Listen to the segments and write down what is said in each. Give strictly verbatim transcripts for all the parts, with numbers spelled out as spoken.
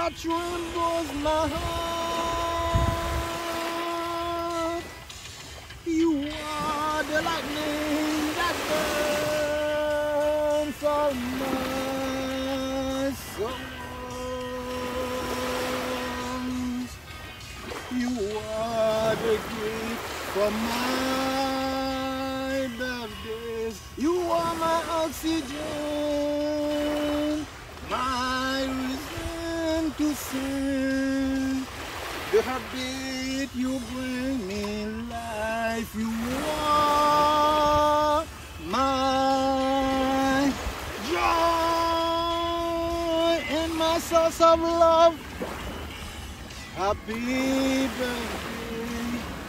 that trembles my heart. You are the lightning that burns all my souls. You are the gift for my birthdays. You are my oxygen, my reason to sing. The heartbeat you bring me life. You are my joy and my source of love. Happy birthday.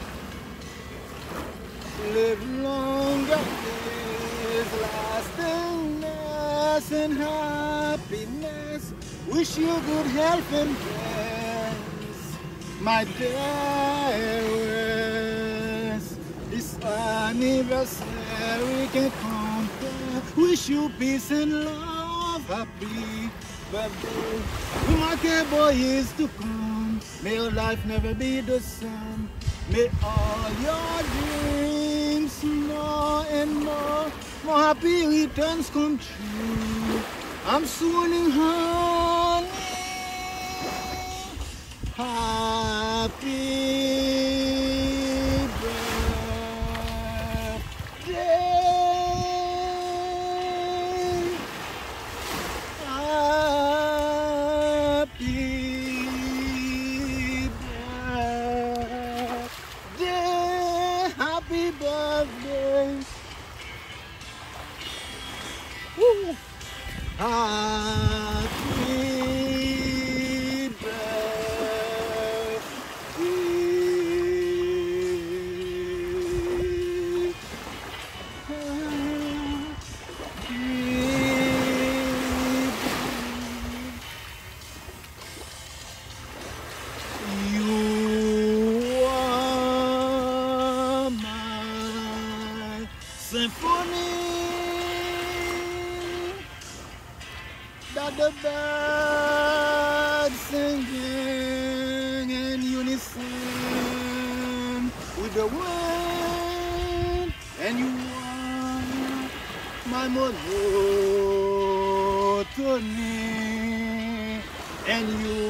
Live longer days, lastingness and happiness. Wish you good health and peace, my dearest. This anniversary can compare. Wish you peace and love. Happy birthday. Remarkable years to come. May your life never be the same. May all your dreams more and more, more happy returns come true. I'm swooning, honey. Happy birthday. Happy birthday. Woo. Happy birthday. You are my symphony that the birds singing in unison with the wind, and you are my monotony, and you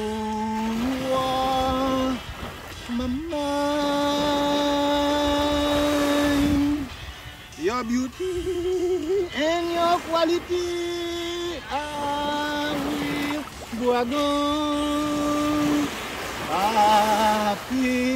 are my mind. Your beauty and your quality I will go on. Happy